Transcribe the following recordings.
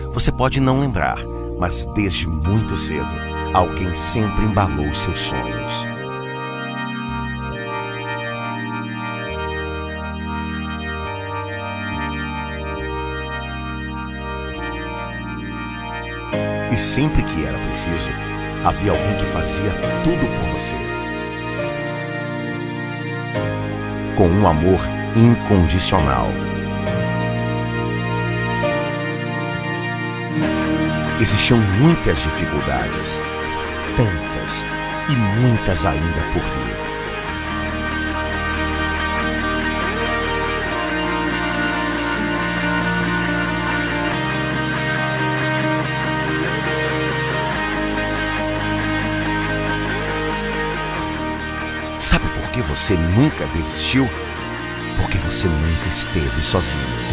Você pode não lembrar, mas desde muito cedo, alguém sempre embalou seus sonhos. E sempre que era preciso, havia alguém que fazia tudo por você. Com um amor incondicional. Existiam muitas dificuldades, tantas e muitas ainda por vir. Sabe por que você nunca desistiu? Porque você nunca esteve sozinho.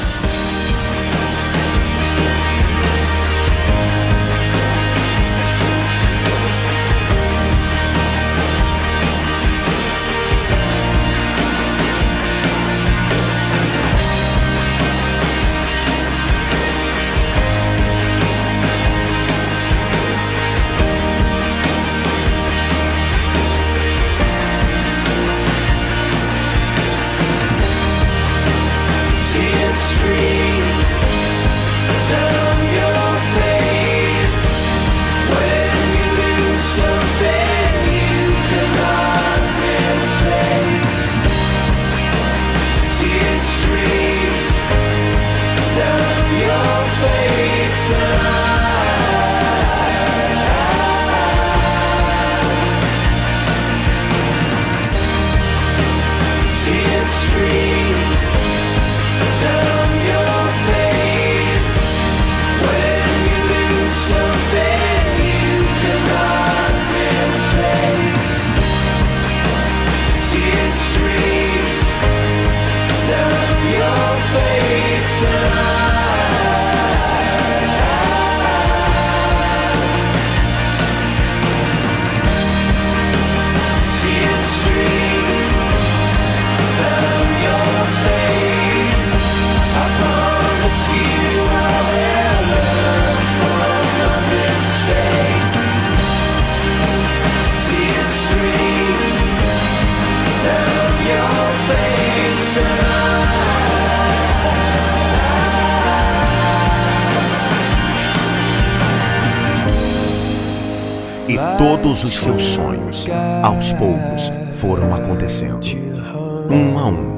E todos os seus sonhos, aos poucos, foram acontecendo, um a um.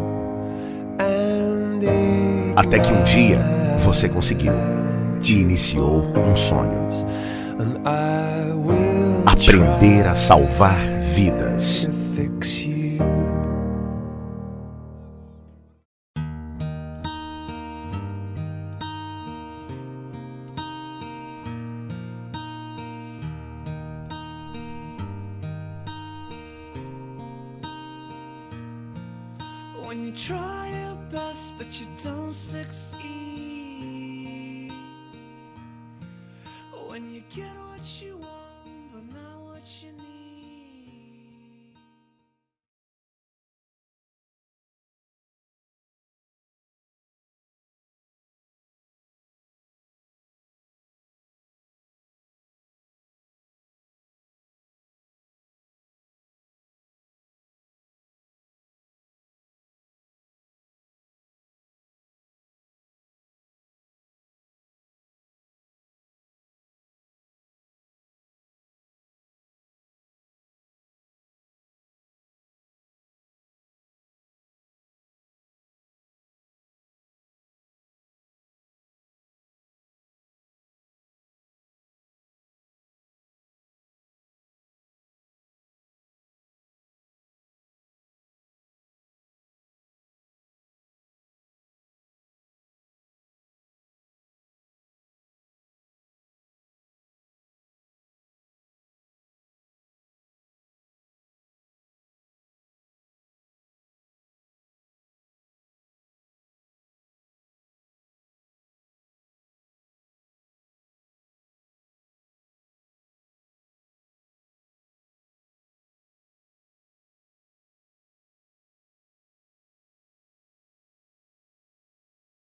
Até que um dia, você conseguiu e iniciou um sonho. Aprender a salvar vidas. When you try your best but you don't succeed,